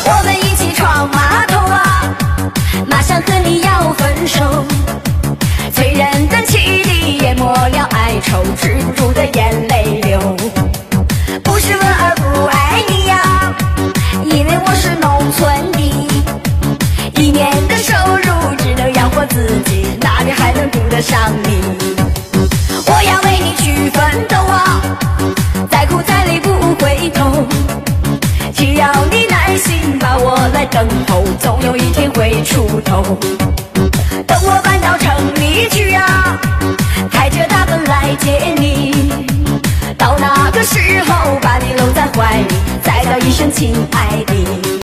我们一起闯码头啊，马上和你要分手。催人的汽笛淹没了哀愁，止不住的眼泪流。不是问儿不爱你呀，因为我是农村的，一年的收入只能养活自己，哪里还能顾得上你？我要为你去奋斗啊，再苦再累不回头。只要你耐心把我来等候，总有一天会出头。等我搬到城里去啊，开着大奔来接你。到那个时候把你搂在怀里，再道一声亲爱的。